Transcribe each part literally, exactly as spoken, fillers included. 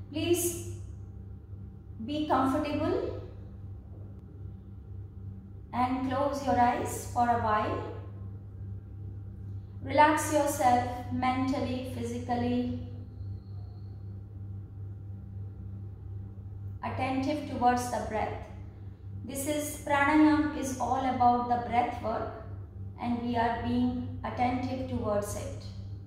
Please be comfortable and close your eyes for a while. Relax yourself mentally, physically, attentive towards the breath. This is pranayam is all about the breath work, and we are being attentive towards it.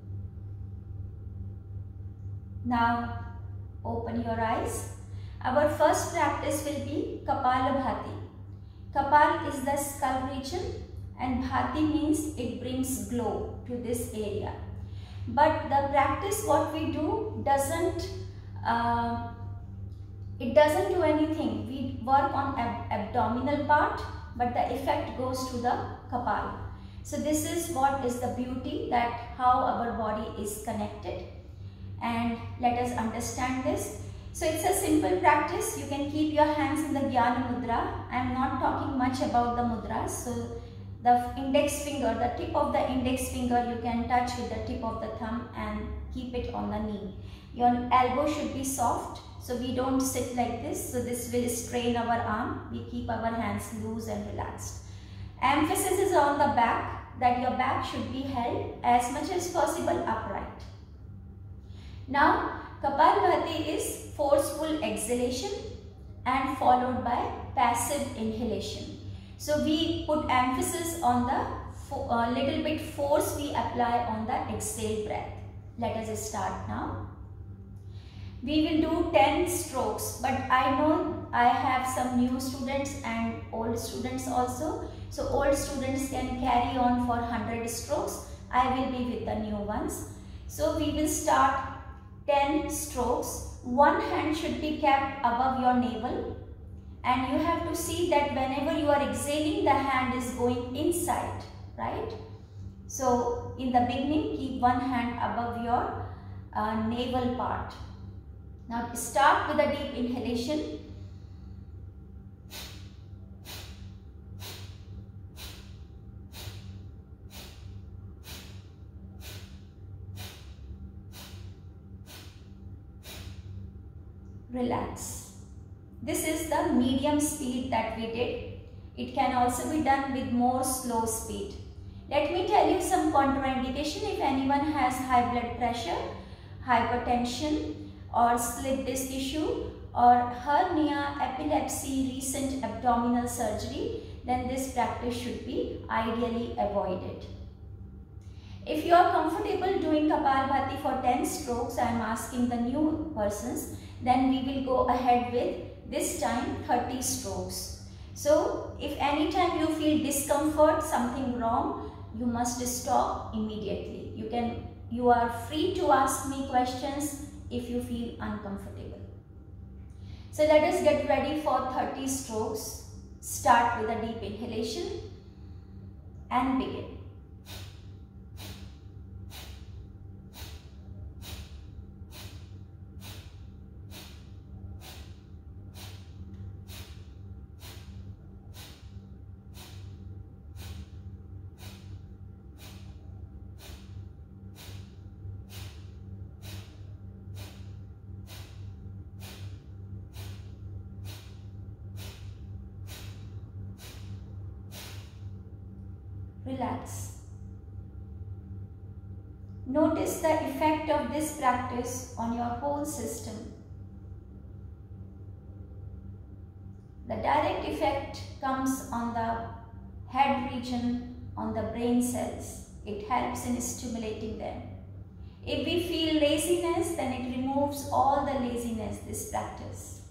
Now open your eyes. Our first practice will be Kapalabhati. Kapal is the skull region and Bhati means it brings glow to this area. But the practice what we do doesn't, uh, it doesn't do anything. We work on ab abdominal part, but the effect goes to the Kapal. So this is what is the beauty, that how our body is connected, and let us understand this. So it's a simple practice. You can keep your hands in the Jnana Mudra. I am not talking much about the mudras. So the index finger, the tip of the index finger you can touch with the tip of the thumb and keep it on the knee. Your elbow should be soft. So we don't sit like this. So this will strain our arm. We keep our hands loose and relaxed. Emphasis is on the back, that your back should be held as much as possible upright. Now Kapalabhati is forceful exhalation and followed by passive inhalation. So we put emphasis on the uh, little bit force we apply on the exhale breath. Let us start now. We will do ten strokes, but I know I have some new students and old students also. So old students can carry on for one hundred strokes. I will be with the new ones. So we will start ten strokes. One hand should be kept above your navel, and you have to see that whenever you are exhaling, the hand is going inside, right? So in the beginning, keep one hand above your uh, navel part. Now start with a deep inhalation. Relax. This is the medium speed that we did. It can also be done with more slow speed. Let me tell you some contraindication if anyone has high blood pressure, hypertension, or slip disc issue, or hernia, epilepsy, recent abdominal surgery, then this practice should be ideally avoided. If you are comfortable doing Kapalabhati for ten strokes, I am asking the new persons, then we will go ahead with this time thirty strokes. So if anytime you feel discomfort, something wrong, you must stop immediately. You can, you are free to ask me questions if you feel uncomfortable. So let us get ready for thirty strokes. Start with a deep inhalation and begin. Relax. Notice the effect of this practice on your whole system. The direct effect comes on the head region, on the brain cells. It helps in stimulating them. If we feel laziness, then it removes all the laziness, this practice.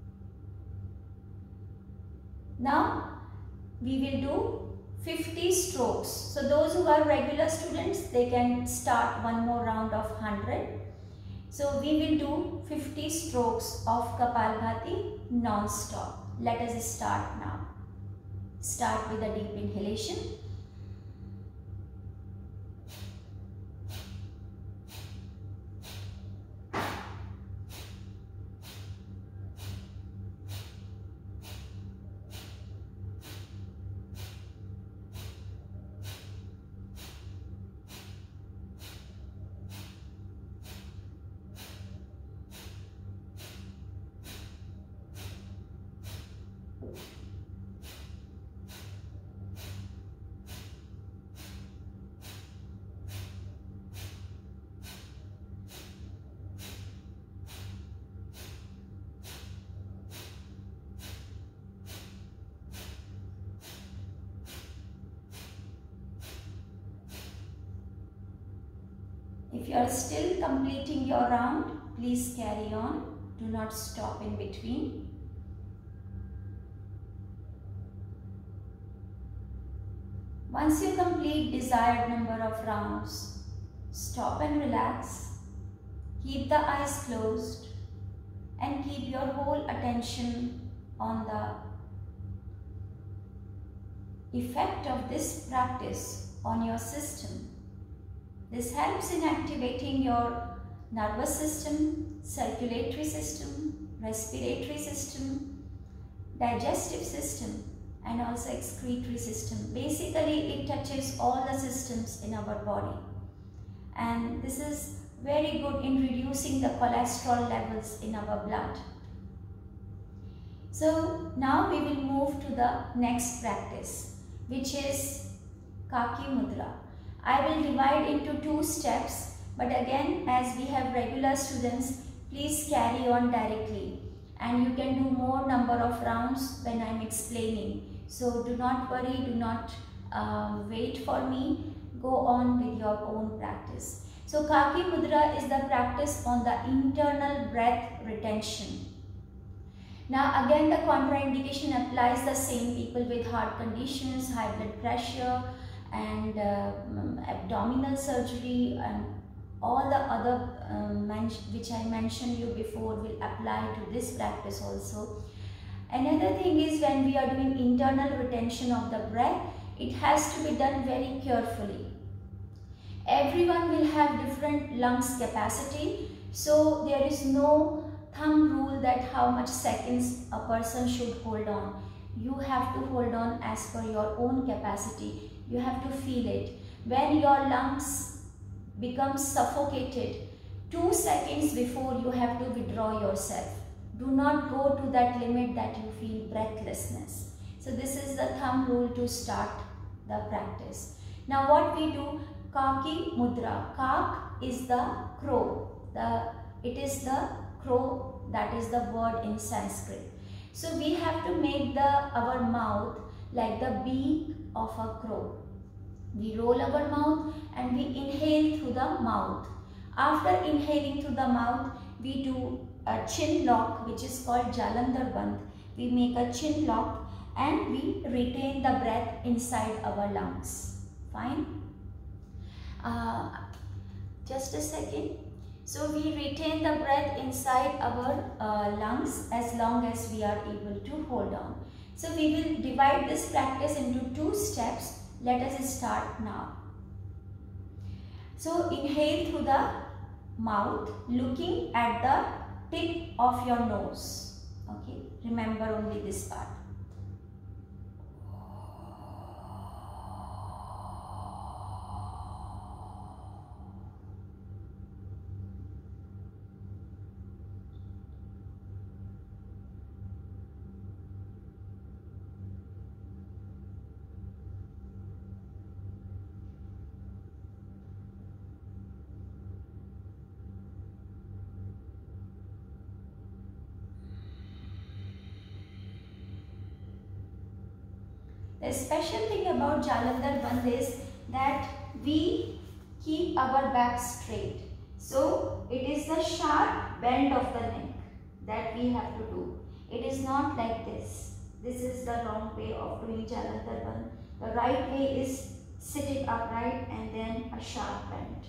Now we will do fifty strokes. So those who are regular students, they can start one more round of one hundred. So we will do fifty strokes of Kapalabhati non-stop. Let us start now. Start with a deep inhalation. you are still completing your round, please carry on. Do not stop in between. Once you complete desired number of rounds, stop and relax. Keep the eyes closed and keep your whole attention on the effect of this practice on your system. This helps in activating your nervous system, circulatory system, respiratory system, digestive system, and also excretory system. Basically, it touches all the systems in our body. And this is very good in reducing the cholesterol levels in our blood. So now we will move to the next practice, which is Kaki Mudra. I will divide into two steps, but again, as we have regular students, please carry on directly, and you can do more number of rounds when I am explaining. So do not worry, do not uh, wait for me, go on with your own practice. So Kaki Mudra is the practice on the internal breath retention. Now again, the contraindication applies the same people with heart conditions, high blood pressure, and uh, abdominal surgery, and all the other um, which I mentioned you before will apply to this practice also. Another thing is, when we are doing internal retention of the breath, it has to be done very carefully. Everyone will have different lungs capacity, so there is no thumb rule that how much seconds a person should hold on. You have to hold on as per your own capacity. You have to feel it. When your lungs become suffocated, two seconds before you have to withdraw yourself. Do not go to that limit that you feel breathlessness. So this is the thumb rule to start the practice. Now what we do, Kaki Mudra. Kak is the crow. The, it is the crow, that is the word in Sanskrit. So we have to make the our mouth like the beak of a crow. We roll our mouth and we inhale through the mouth. After inhaling through the mouth, we do a chin lock, which is called Jalandhar Bandh. We make a chin lock and we retain the breath inside our lungs. Fine? Uh, just a second. So we retain the breath inside our uh, lungs as long as we are able to hold on. So we will divide this practice into two steps. Let us start now. So inhale through the mouth, looking at the tip of your nose. Okay, remember only this part. The special thing about Jalandhar Bandh is that we keep our back straight. So it is the sharp bend of the neck that we have to do. It is not like this. This is the wrong way of doing Jalandhar Bandh. The right way is sitting upright and then a sharp bend.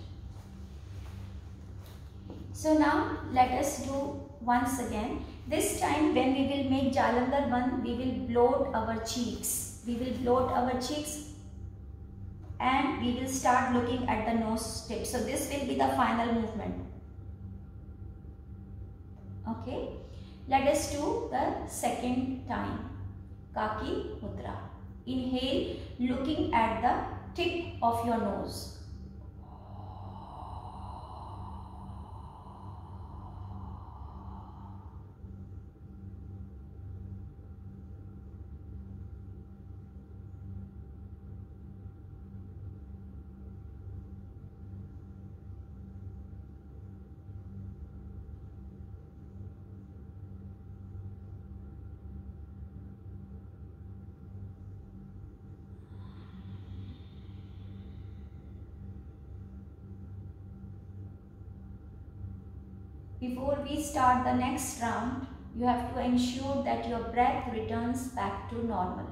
So now let us do once again. This time when we will make Jalandhar Bandh, we will bloat our cheeks. We will bloat our cheeks and we will start looking at the nose tip. So this will be the final movement. Okay. Let us do the second time. Kaki Mudra. Inhale, looking at the tip of your nose. before we start the next round, you have to ensure that your breath returns back to normal.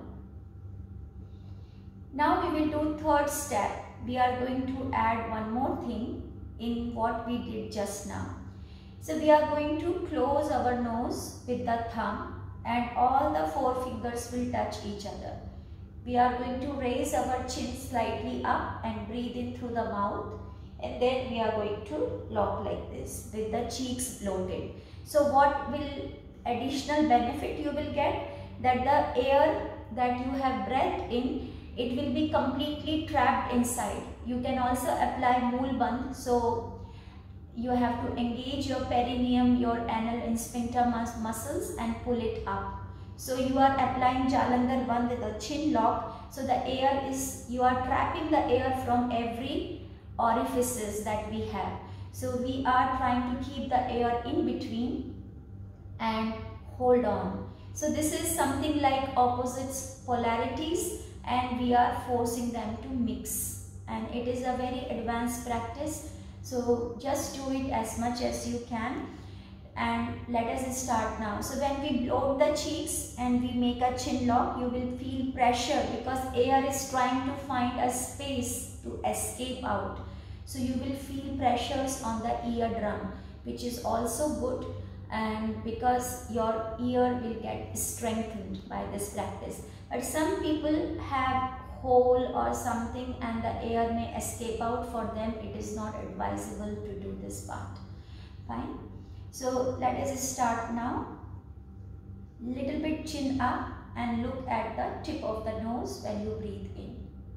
Now we will do third step. We are going to add one more thing in what we did just now. So we are going to close our nose with the thumb and all the four fingers will touch each other. We are going to raise our chin slightly up and breathe in through the mouth, and then we are going to lock like this with the cheeks bloated. So what will additional benefit you will get? That the air that you have breathed in, it will be completely trapped inside. You can also apply Mool Bandh. So you have to engage your perineum, your anal and sphincter mus muscles and pull it up. So you are applying Jalandhar Bandh with a chin lock. So the air is, you are trapping the air from every orifices that we have. So we are trying to keep the air in between and hold on. So this is something like opposites polarities, and we are forcing them to mix, and it is a very advanced practice. So just do it as much as you can, and let us start now. So when we bloat the cheeks and we make a chin lock, you will feel pressure because air is trying to find a space to escape out. So you will feel pressures on the eardrum, which is also good, and because your ear will get strengthened by this practice. But some people have hole or something and the air may escape out. For them it is not advisable to do this part. Fine. So let us start now. Little bit chin up and look at the tip of the nose when you breathe in.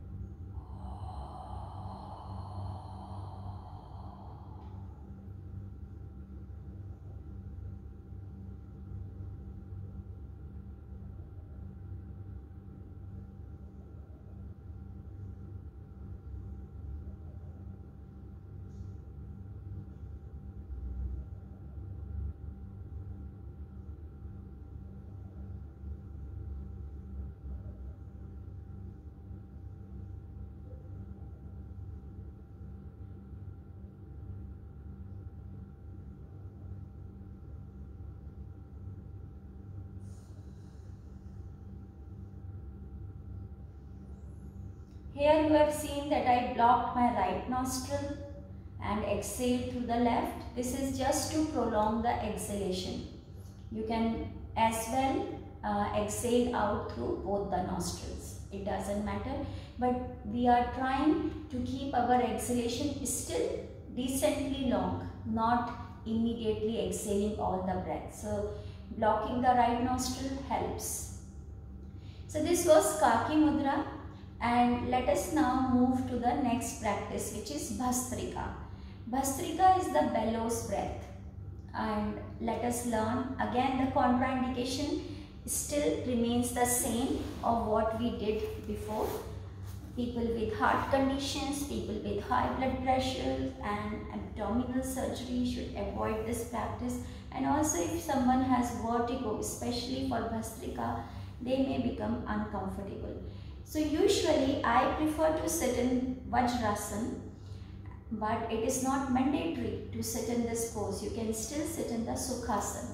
Here you have seen that I blocked my right nostril and exhaled through the left. This is just to prolong the exhalation. You can as well uh, exhale out through both the nostrils. It doesn't matter, but we are trying to keep our exhalation still decently long, not immediately exhaling all the breath. So blocking the right nostril helps. So this was Kaki Mudra. And let us now move to the next practice, which is Bhastrika. Bhastrika is the bellows breath. And let us learn. Again, the contraindication still remains the same of what we did before. People with heart conditions, people with high blood pressure and abdominal surgery should avoid this practice. And also if someone has vertigo, especially for Bhastrika, they may become uncomfortable. So usually I prefer to sit in Vajrasana, but it is not mandatory to sit in this pose. You can still sit in the Sukhasana.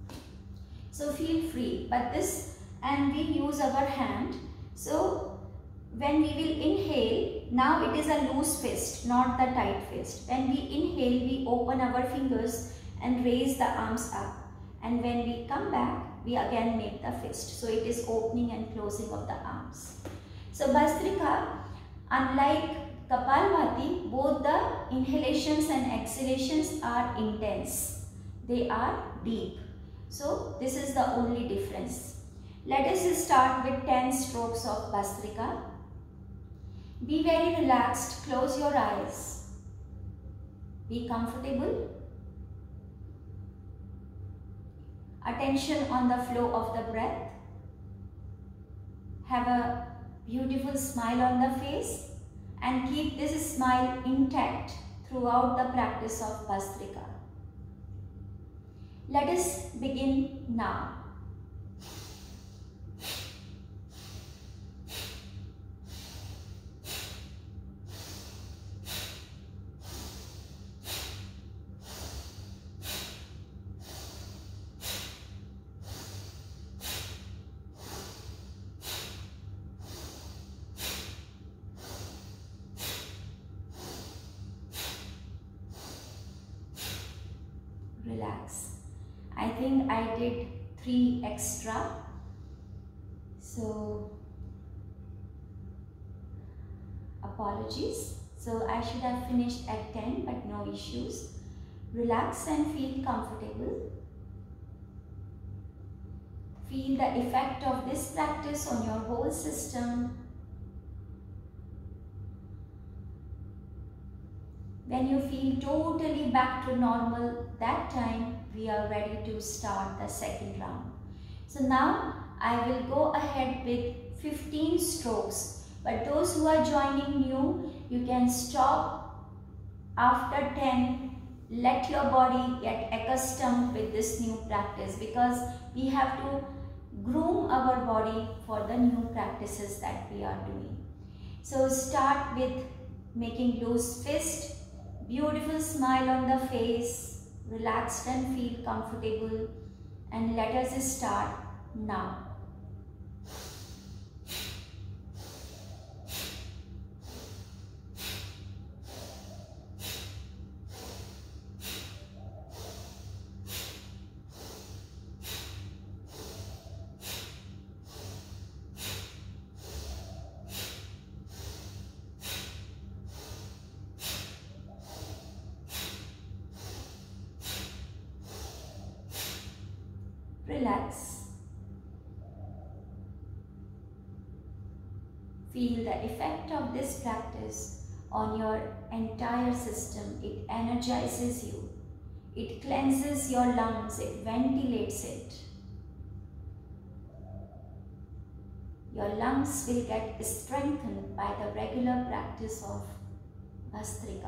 So feel free, but this, and we use our hand. So when we will inhale, now it is a loose fist, not the tight fist. When we inhale, we open our fingers and raise the arms up. And when we come back, we again make the fist. So it is opening and closing of the arms. So Bhastrika, unlike Kapalbhati, both the inhalations and exhalations are intense. They are deep. So this is the only difference. Let us start with ten strokes of Bhastrika. Be very relaxed. Close your eyes. Be comfortable. Attention on the flow of the breath. Have a beautiful smile on the face and keep this smile intact throughout the practice of Bhastrika. Let us begin now. I think I did three extra. So apologies. So I should have finished at ten, but no issues. Relax and feel comfortable. Feel the effect of this practice on your whole system. When you feel totally back to normal, that time we are ready to start the second round. So now I will go ahead with fifteen strokes, but those who are joining new, you can stop after ten. Let your body get accustomed with this new practice, because we have to groom our body for the new practices that we are doing. So start with making loose fist, beautiful smile on the face, relaxed and feel comfortable, and let us start now. Relax. Feel the effect of this practice on your entire system. It energizes you. It cleanses your lungs. It ventilates it. Your lungs will get strengthened by the regular practice of Bhastrika.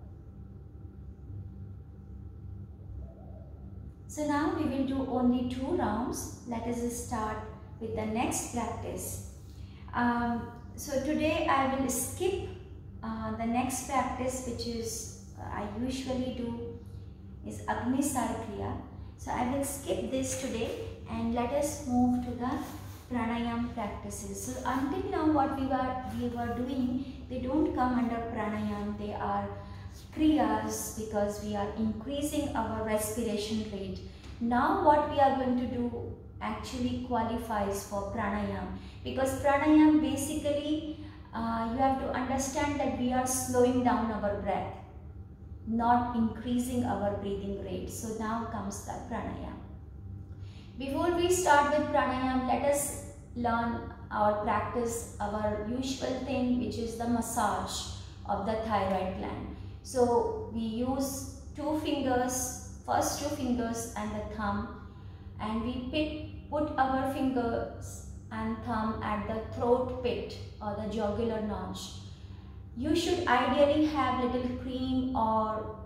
So now we will do only two rounds. Let us start with the next practice. Um, so today I will skip uh, the next practice, which is uh, I usually do is Agnisar Kriya. So I will skip this today and let us move to the pranayam practices. So until now what we were, we were doing, they don't come under pranayam, they are kriyas, because we are increasing our respiration rate. Now what we are going to do actually qualifies for pranayam, because pranayam basically uh, you have to understand that we are slowing down our breath, not increasing our breathing rate. So now comes the pranayam. Before we start with pranayam, let us learn or practice our usual thing, which is the massage of the thyroid gland. So we use two fingers, first two fingers and the thumb, and we pit, put our fingers and thumb at the throat pit or the jugular notch. You should ideally have little cream or,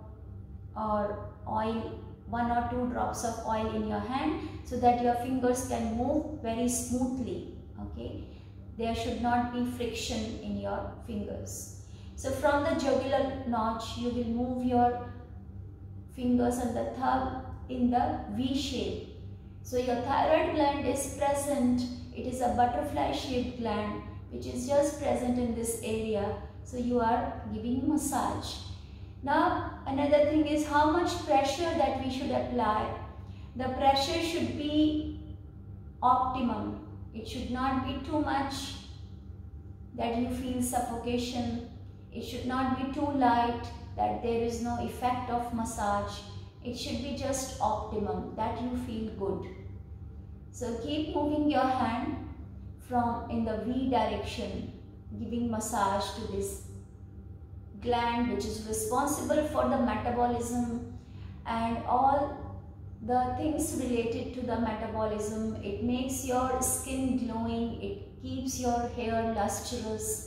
or oil, one or two drops of oil in your hand, so that your fingers can move very smoothly. Okay, there should not be friction in your fingers. So from the jugular notch, you will move your fingers and the thumb in the V shape. So your thyroid gland is present. It is a butterfly shaped gland which is just present in this area. So you are giving massage. Now another thing is how much pressure that we should apply. The pressure should be optimum. It should not be too much that you feel suffocation. It should not be too light that there is no effect of massage. It should be just optimum, that you feel good. So keep moving your hand from in the V direction, giving massage to this gland which is responsible for the metabolism and all the things related to the metabolism. It makes your skin glowing, it keeps your hair lustrous.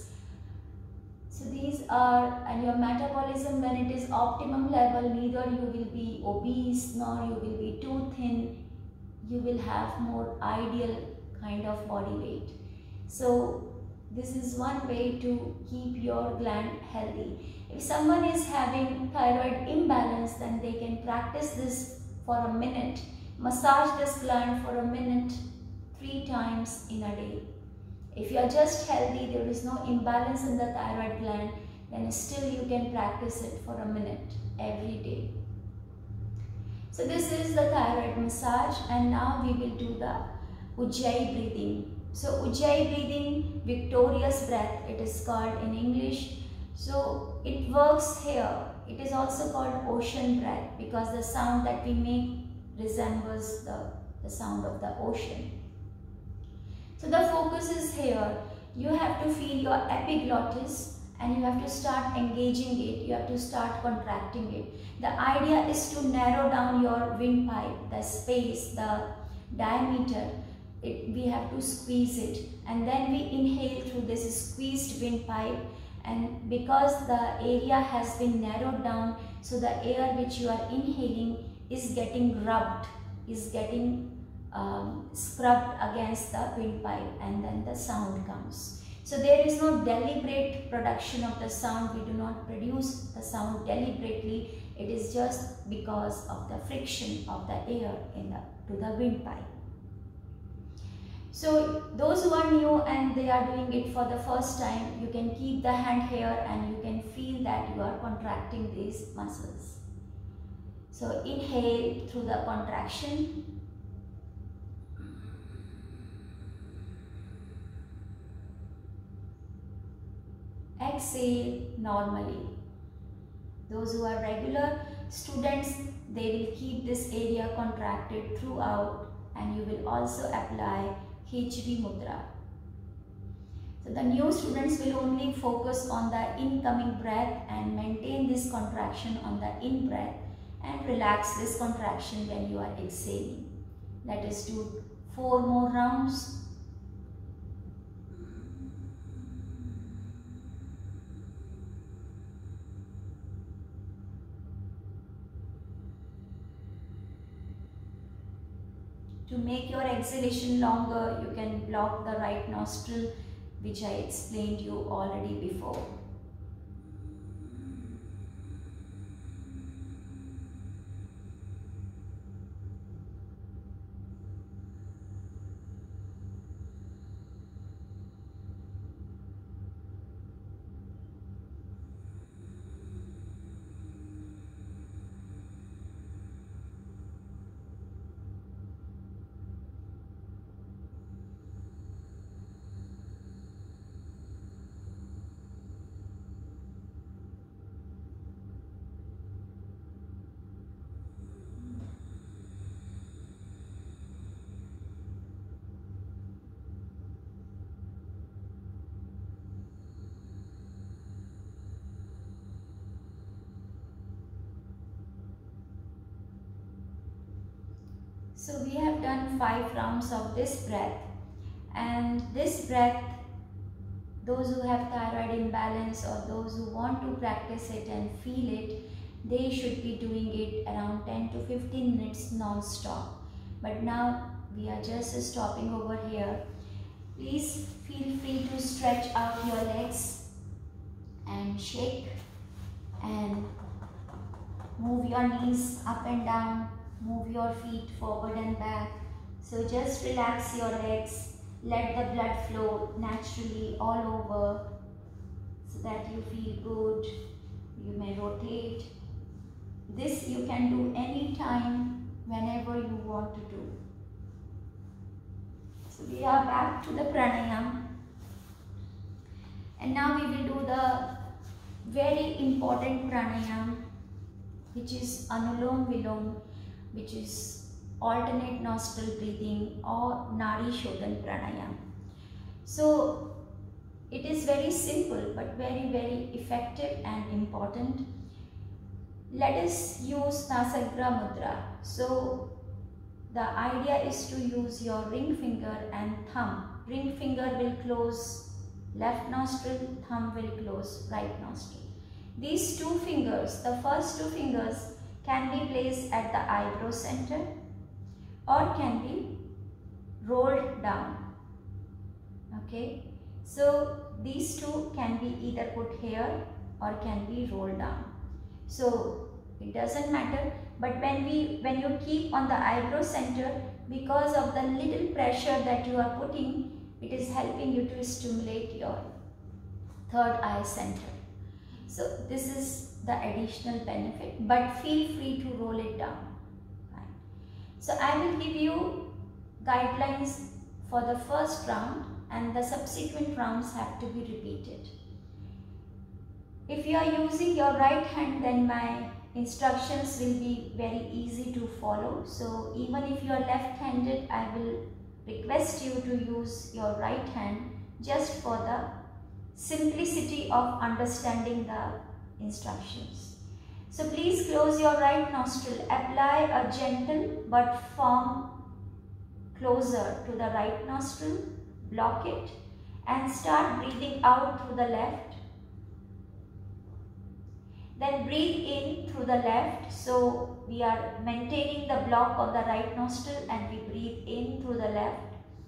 So these are, and your metabolism, when it is optimum level, neither you will be obese nor you will be too thin. You will have more ideal kind of body weight. So this is one way to keep your gland healthy. If someone is having thyroid imbalance, then they can practice this for a minute. Massage this gland for a minute, three times in a day. If you are just healthy, there is no imbalance in the thyroid gland, then still you can practice it for a minute every day. So this is the thyroid massage, and now we will do the Ujjayi breathing. So Ujjayi breathing, victorious breath it is called in English. So it works here. It is also called ocean breath because the sound that we make resembles the, the sound of the ocean. So the focus is here. You have to feel your epiglottis and you have to start engaging it. You have to start contracting it. The idea is to narrow down your windpipe, the space, the diameter. It, we have to squeeze it, and then we inhale through this squeezed windpipe, and because the area has been narrowed down, so the air which you are inhaling is getting rubbed, is getting um, scrubbed against the windpipe, and then the sound comes. So there is no deliberate production of the sound. We do not produce the sound deliberately. It is just because of the friction of the air in the to the windpipe. So those who are new and they are doing it for the first time, you can keep the hand here and you can feel that you are contracting these muscles. So inhale through the contraction. Exhale normally. Those who are regular students, they will keep this area contracted throughout, and you will also apply Khichdi Mudra. So the new students will only focus on the incoming breath and maintain this contraction on the in breath and relax this contraction when you are exhaling. Let us do four more rounds. To make your exhalation longer, you can block the right nostril, which I explained you already before. So we have done five rounds of this breath, and this breath, those who have thyroid imbalance or those who want to practice it and feel it, they should be doing it around ten to fifteen minutes non-stop. But now we are just stopping over here. Please feel free to stretch out your legs and shake and move your knees up and down. Move your feet forward and back. So just relax your legs. Let the blood flow naturally all over so that you feel good. You may rotate. This you can do anytime, whenever you want to do. So we are back to the pranayama. And now we will do the very important pranayama, which is Anulom Vilom, which is alternate nostril breathing or Nadi Shodhan Pranayama. So it is very simple but very very effective and important. Let us use Nasagra Mudra. So the idea is to use your ring finger and thumb. Ring finger will close left nostril, thumb will close right nostril. These two fingers, the first two fingers, can be placed at the eyebrow center or can be rolled down. Okay, so these two can be either put here or can be rolled down. So it doesn't matter, but when we when you keep on the eyebrow center, because of the little pressure that you are putting, it is helping you to stimulate your third eye center. So this is the additional benefit, but feel free to roll it down. So I will give you guidelines for the first round and the subsequent rounds have to be repeated. If you are using your right hand, then my instructions will be very easy to follow. So even if you are left-handed, I will request you to use your right hand just for the simplicity of understanding the instructions. So please close your right nostril, apply a gentle but firm closer to the right nostril, block it and start breathing out through the left. Then breathe in through the left. So we are maintaining the block on the right nostril and we breathe in through the left.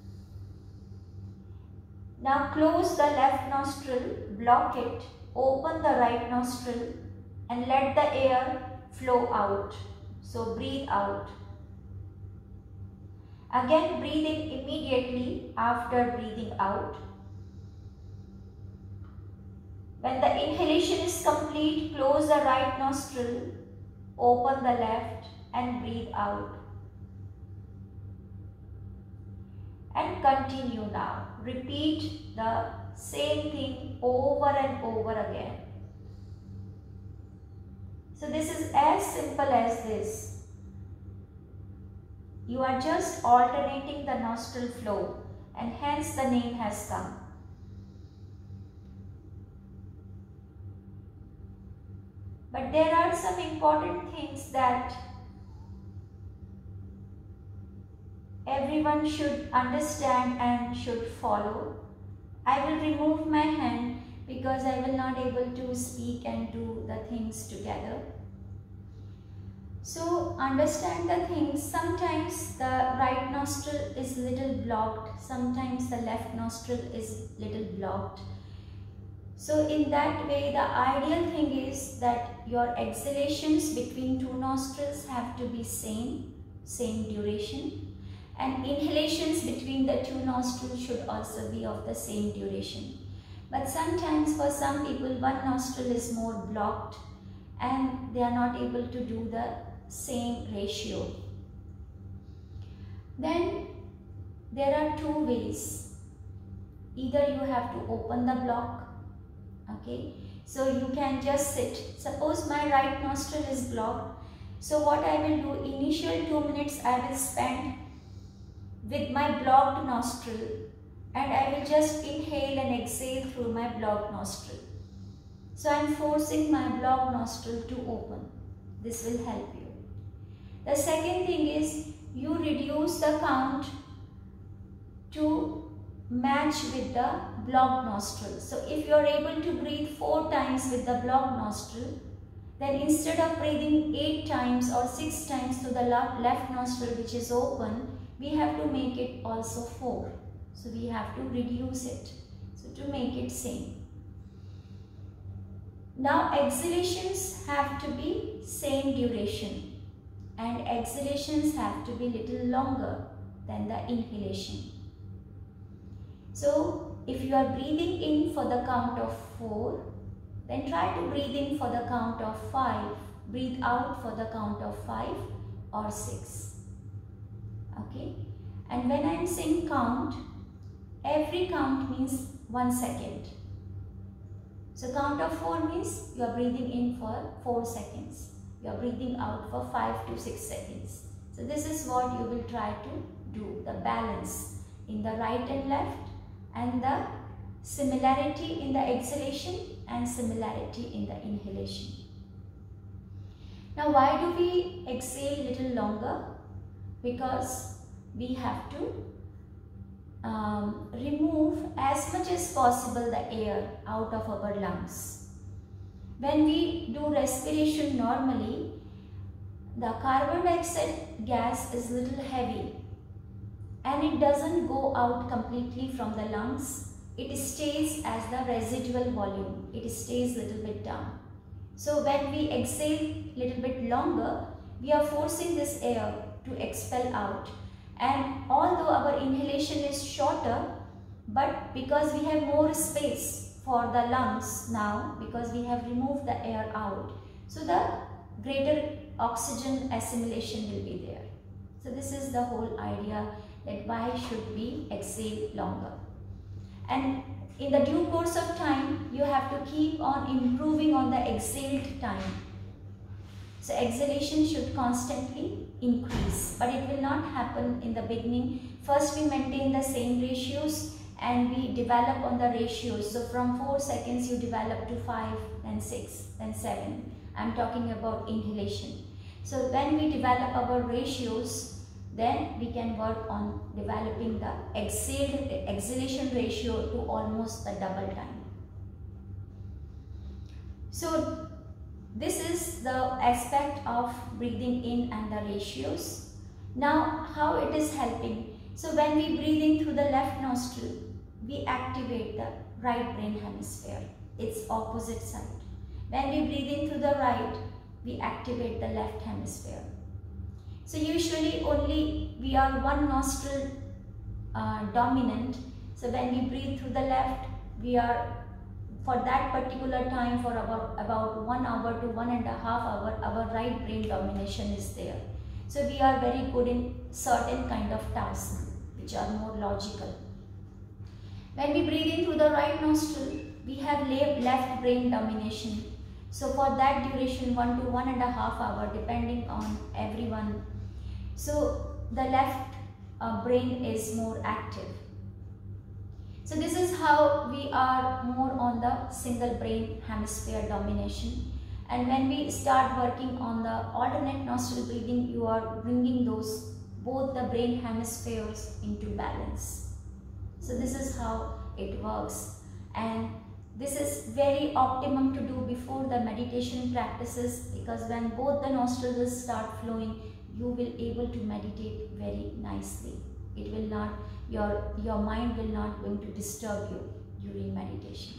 Now close the left nostril, block it, open the right nostril and let the air flow out. So breathe out. Again breathe in immediately after breathing out. When the inhalation is complete, close the right nostril, open the left and breathe out. And continue now. Repeat the same thing over and over again. So this is as simple as this. You are just alternating the nostril flow and hence the name has come. But there are some important things that everyone should understand and should follow. I will remove my hand because I will not able to speak and do the things together. So understand the things. Sometimes the right nostril is little blocked, sometimes the left nostril is little blocked. So in that way, the ideal thing is that your exhalations between two nostrils have to be same, same duration, and inhalations between the two nostrils should also be of the same duration. But sometimes for some people one nostril is more blocked and they are not able to do the same ratio. Then there are two ways. Either you have to open the block. Okay, so you can just sit. Suppose my right nostril is blocked. So what I will do, initial two minutes I will spend with my blocked nostril and I will just inhale and exhale through my blocked nostril. So I am forcing my blocked nostril to open. This will help you. The second thing is you reduce the count to match with the blocked nostril. So if you are able to breathe four times with the blocked nostril, then instead of breathing eight times or six times to the left nostril which is open, we have to make it also four. So we have to reduce it. So to make it same. Now exhalations have to be same duration and exhalations have to be little longer than the inhalation. So if you are breathing in for the count of four, then try to breathe in for the count of five, breathe out for the count of five or six. Okay, and when I am saying count, every count means one second. So count of four means you are breathing in for four seconds. You are breathing out for five to six seconds. So this is what you will try to do, the balance in the right and left and the similarity in the exhalation and similarity in the inhalation. Now why do we exhale little longer? Because we have to um, remove as much as possible the air out of our lungs. When we do respiration normally, the carbon dioxide gas is little heavy and it doesn't go out completely from the lungs. It stays as the residual volume. It stays little bit down. So when we exhale little bit longer, we are forcing this air to expel out. And although our inhalation is shorter, but because we have more space for the lungs now, because we have removed the air out, so the greater oxygen assimilation will be there. So this is the whole idea, that why should we exhale longer. And in the due course of time, you have to keep on improving on the exhaled time. So exhalation should constantly increase, but it will not happen in the beginning. First we maintain the same ratios and we develop on the ratios. So from four seconds you develop to five, then six, then seven. I'm talking about inhalation. So when we develop our ratios, then we can work on developing the exhale, exhalation ratio to almost the double time. So this is the aspect of breathing in and the ratios. Now how it is helping? So when we breathe in through the left nostril, we activate the right brain hemisphere, its opposite side. When we breathe in through the right, we activate the left hemisphere. So usually only we are one nostril uh, dominant. So when we breathe through the left, we are for that particular time, for about, about one hour to one and a half hour, our right brain domination is there. So we are very good in certain kind of tasks which are more logical. When we breathe in through the right nostril, we have left brain domination. So for that duration, one to one and a half hour, depending on everyone. So the left uh, brain is more active. So this is how we are more on the single brain hemisphere domination. And when we start working on the alternate nostril breathing, you are bringing those both the brain hemispheres into balance. So this is how it works, and this is very optimum to do before the meditation practices, because when both the nostrils will start flowing, you will able to meditate very nicely. It will not, your, your mind will not going to disturb you during meditation.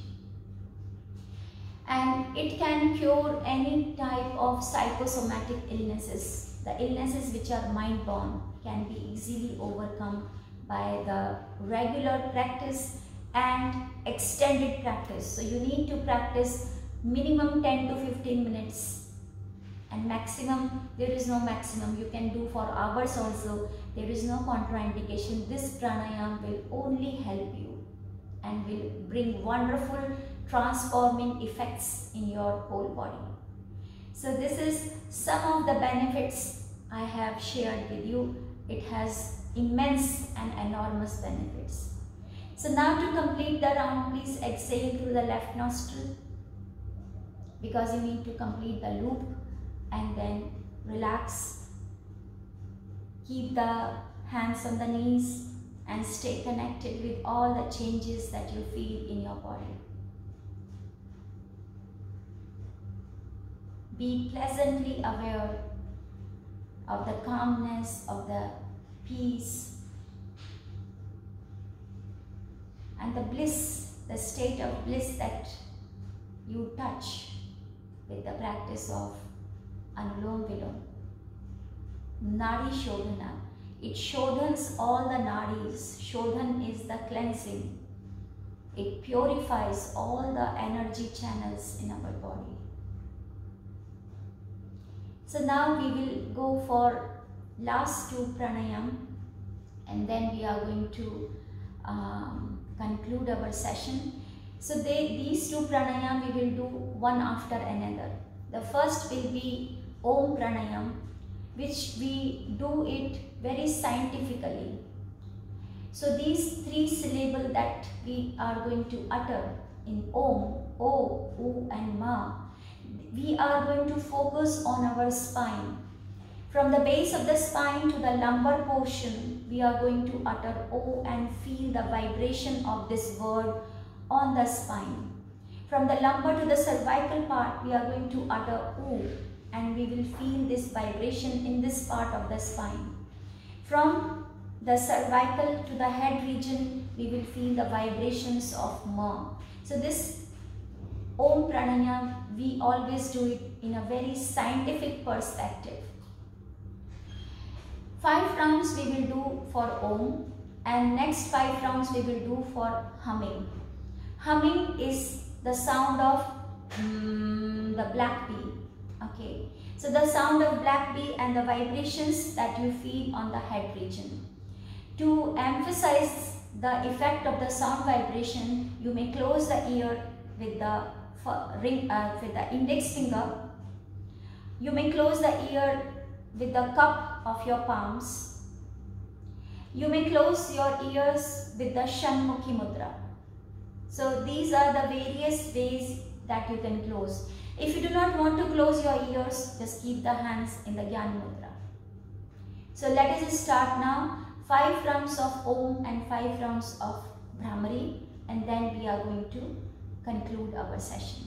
And it can cure any type of psychosomatic illnesses. The illnesses which are mind-borne can be easily overcome by the regular practice and extended practice. So you need to practice minimum ten to fifteen minutes, and maximum, there is no maximum, you can do for hours also. There is no contraindication. This pranayama will only help you and will bring wonderful transforming effects in your whole body. So this is some of the benefits I have shared with you. It has immense and enormous benefits. So now to complete the round, please exhale through the left nostril, because you need to complete the loop, and then relax. Keep the hands on the knees and stay connected with all the changes that you feel in your body. Be pleasantly aware of the calmness, of the peace, and the bliss, the state of bliss that you touch with the practice of Anulom Vilom. Nadi Shodhana. It shodhans all the nadis. Shodhan is the cleansing. It purifies all the energy channels in our body. So now we will go for last two pranayam, and then we are going to um, conclude our session. So they, these two pranayam we will do one after another. The first will be Om Pranayam, which we do it very scientifically. So these three syllables that we are going to utter in Om, O, U and Ma, we are going to focus on our spine. From the base of the spine to the lumbar portion, we are going to utter O and feel the vibration of this word on the spine. From the lumbar to the cervical part, we are going to utter U, and we will feel this vibration in this part of the spine. From the cervical to the head region, we will feel the vibrations of Ma. So this Om Pranayam, we always do it in a very scientific perspective. Five rounds we will do for Om, and next five rounds we will do for humming. Humming is the sound of mm, the black bee. Okay. So the sound of black bee and the vibrations that you feel on the head region. To emphasize the effect of the sound vibration, you may close the ear with the ring, uh, with the index finger. You may close the ear with the cup of your palms. You may close your ears with the Shanmukhi Mudra. So these are the various ways that you can close. If you do not want to close your ears, just keep the hands in the Gyani Mudra. So let us start now. Five rounds of Om and five rounds of Bhramari, and then we are going to conclude our session.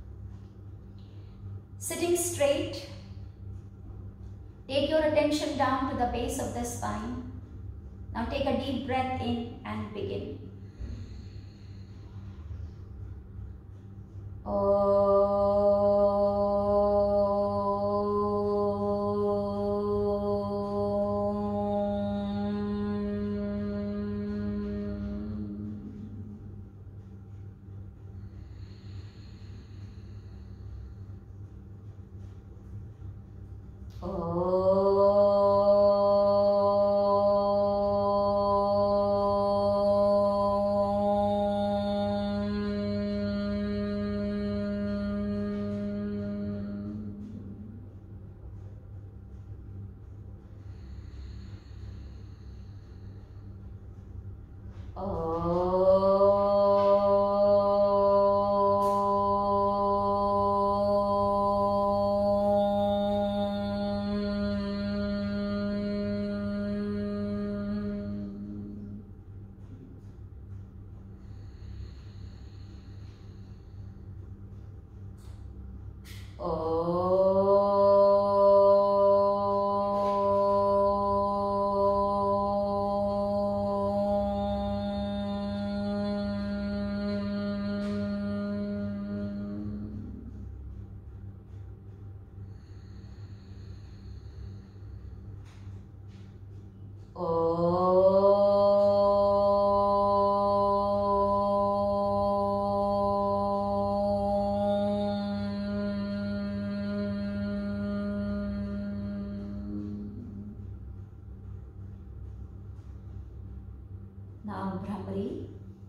Sitting straight, take your attention down to the base of the spine. Now take a deep breath in and begin. Now Bhramari.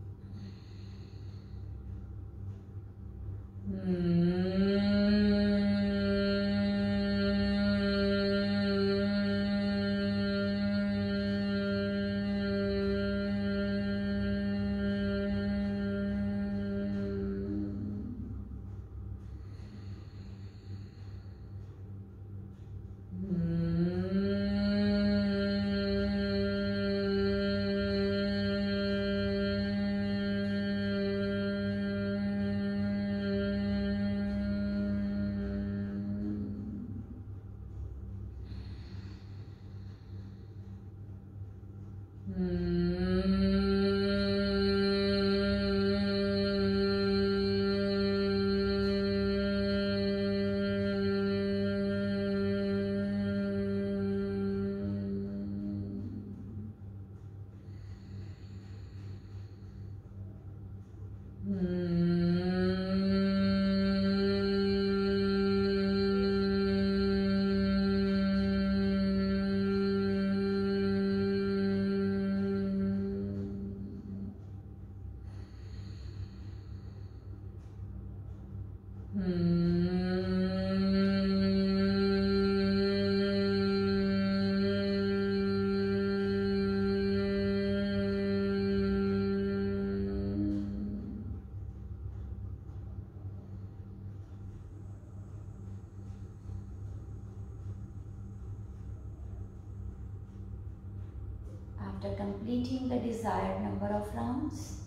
After completing the desired number of rounds,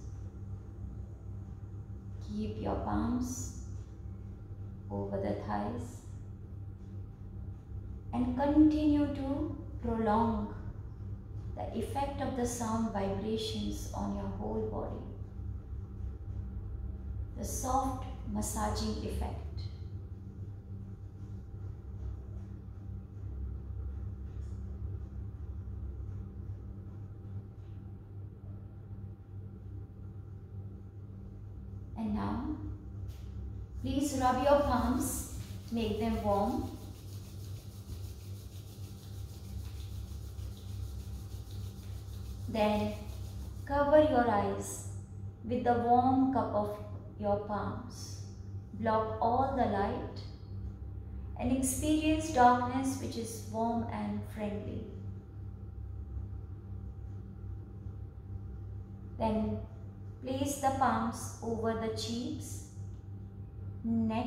keep your palms over the thighs and continue to prolong the effect of the sound vibrations on your whole body. The soft massaging effect. Now, please rub your palms, make them warm, Then cover your eyes with the warm cup of your palms. Block all the light and experience darkness which is warm and friendly. Then place the palms over the cheeks, neck,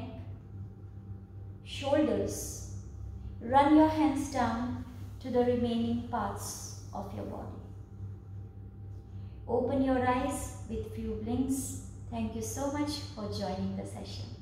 shoulders. Run your hands down to the remaining parts of your body. Open your eyes with few blinks. Thank you so much for joining the session.